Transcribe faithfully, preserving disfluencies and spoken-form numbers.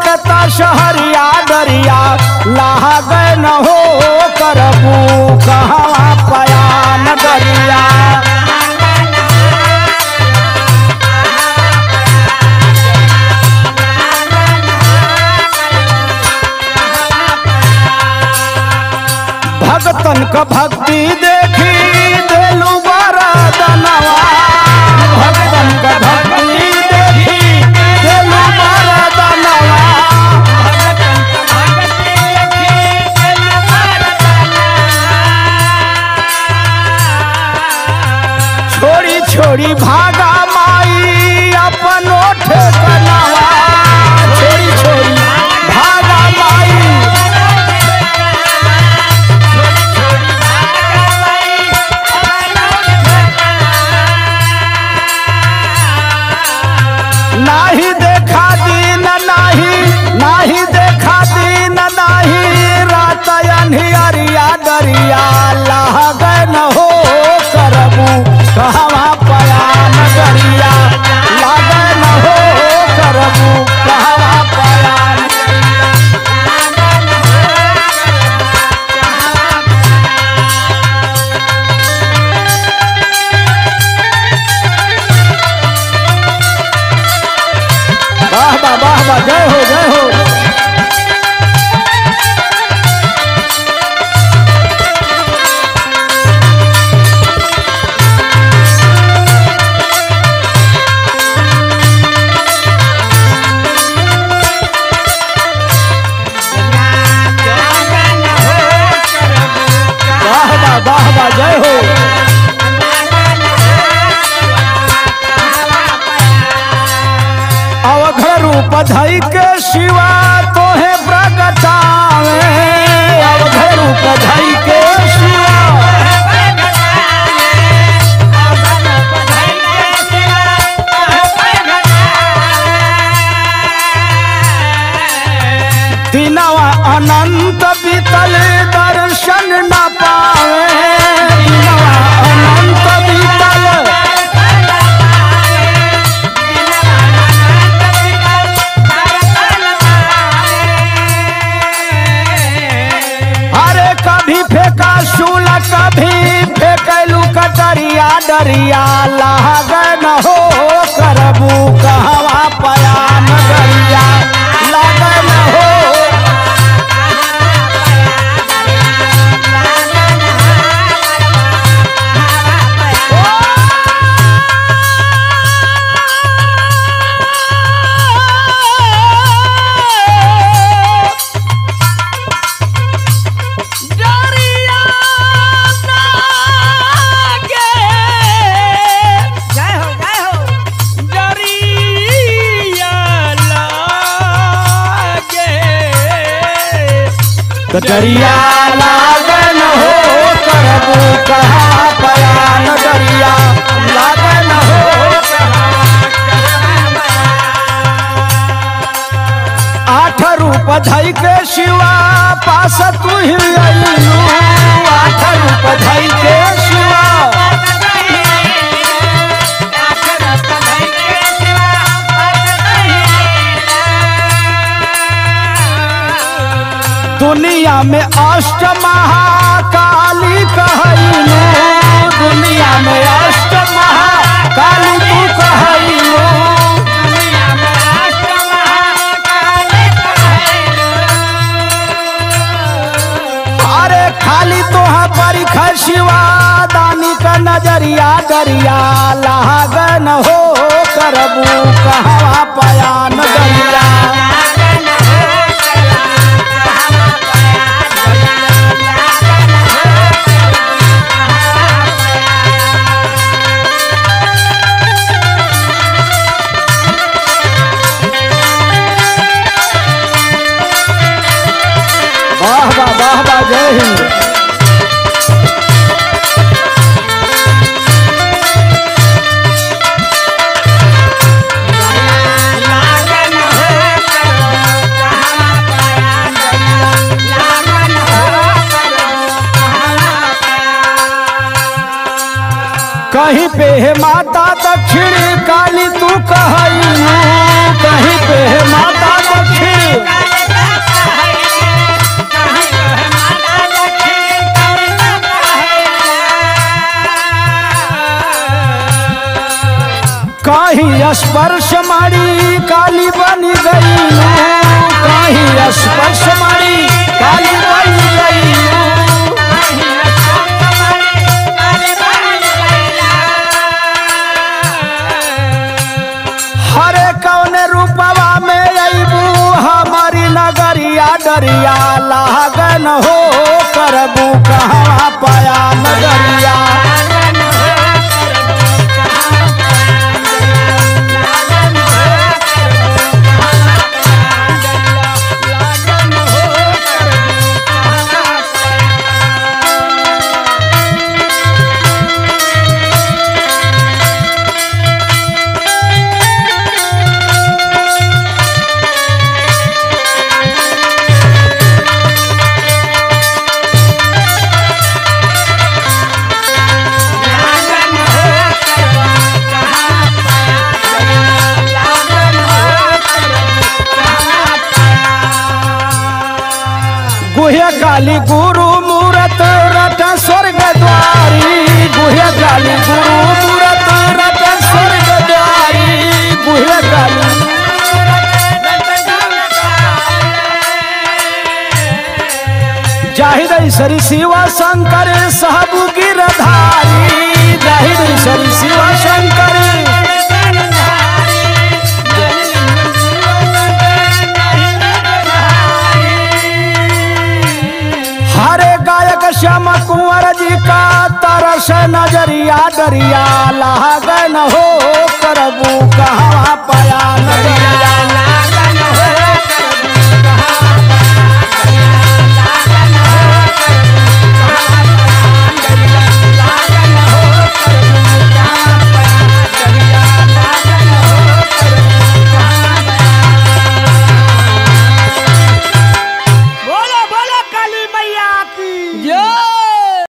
कलकत्ता शहरिया दरिया लाग न हो करबू कहवा पयान दरिया। भगतन का भक्ति देखी देलू बरदनवा, भगतन का भक्ति देखी देलू बरदनवा। छोड़ी छोड़ी भागा माई अपन ओठ कनवा, छोड़ी छोड़ी भागा माई नाही देखा दीन नाही, नाही देखा दीन नाही रात अन्हियरिया दरिया लाग न हो करबू कहवा पयान दरिया, लाग न हो करबू कहवा पयान। वाह वाह वाह वाह, जय हो जय हो। वाह वाह वाह वाह, जय हो। अवघर रूप धई के शिवा तोहे प्रगटावे, अवघर रूप धई के शिवा दिनवा अनंत बीतल दर्शन न पावे, दिनवा अनंत बीतल फेंका शूल कभी फेंकलू कटरिया दरिया लाग न हो करबू कहवा पयान दरिया, लाग न हो। दरिया लागन हो करबू कहवा पयान दरिया, लागन हो। आठ रूप धई के शिवा पास तू ही अइलू, आठ रूप धई के शिवा दुनिया में अष्ट महाकाली कहलू, दुनिया में अष्ट महाकाली तू कहलू। अरे खाली तोहा परिख शिवा दानी का नजरिया दरिया लाग न हो करबू कहवा पयान दरिया। वाह वाह वाह वाह, जय हिंद। कहीं पे है माता दक्षिण काली तू कहलू, कहीं पे है माता दक्षिण कहीं स्पर्श मारी काली बनी गई, कहीं स्पर्श मारी काली बनी गई। हरे कौने रूपवा में अबू हमारी नगरिया, डरिया लागन हो करबू कहाँ पाया नगरिया। गुह्य काली गुरु मूरत रट स्वर्ग द्वारी, गुह्य काली गुरु मूरत रट स्वर्ग द्वारी, गुह्य काली। जाहिद ईश्वरी शिवा शंकर सहबु गिरधारी, जाहिद ईश्वरी शिवा शंकर। हरे गायक श्याम कुंवर जी का तरस नजरिया, डरिया लागन हो करबू